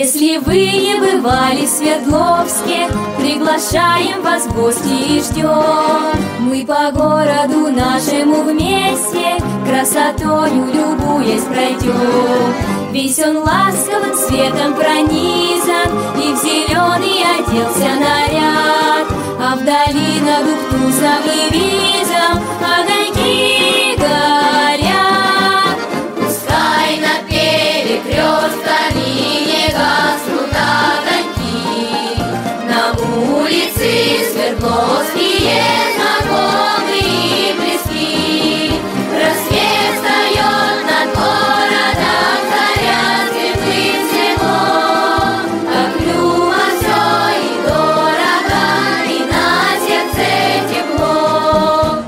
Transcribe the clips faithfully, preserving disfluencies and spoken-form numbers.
Если вы не бывали в Свердловске, приглашаем вас в гости и ждем. Мы по городу нашему вместе, красотою любуясь пройдем. Весь он ласковым светом пронизан, и в зеленый оделся наряд. А вдали над Ухтусом и Визом огоньки горят. Пускай над перекрестками не гаснут огоньки, на улице Свердловские знакомые близки. Рассвет встает над городом, заря светлым селом. Как любо все и дорого, и на сердце тепло.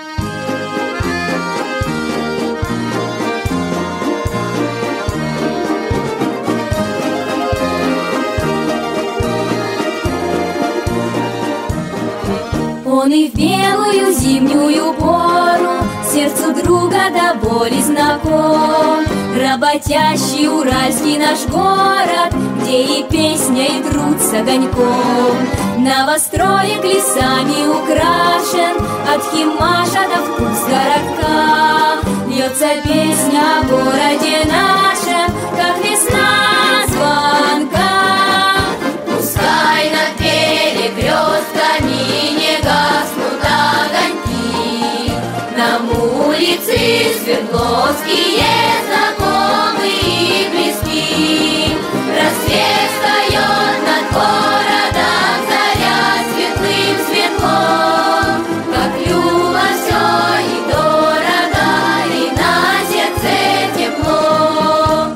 Он и в белую зимнюю пору сердцу друга до боли знаком. Работящий уральский наш город, где и песня, и труд с огоньком. Новостроек лесами украшен, от Химаша до Вкус городка. Льется песня о городе нашем, как весна звонка. Пускай над перекрестками не гаснут огоньки, нам улицы Свердловские знакомые и близки. Рассвет встает над городом, заря светлым светлом. Как любо все и дорого, и на сердце тепло.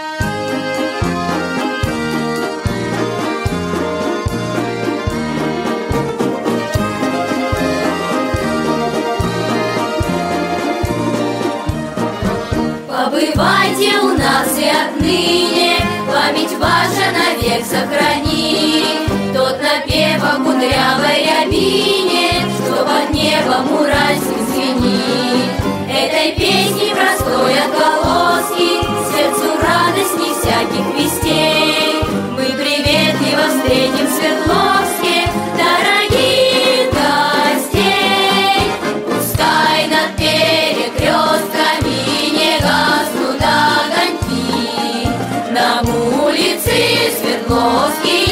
Побывайте у нас и отныне, память ваша навек сохрани. Тот напев о кудрявой рябине, что под небом уральским звенит. Этой песни простой отголоски, сердцу радостней всяких вестей. Мы приветливо встретим в Свердловске дорогих гостей. Пускай над перекрестками не гаснут огоньки, нам улицы Свердловские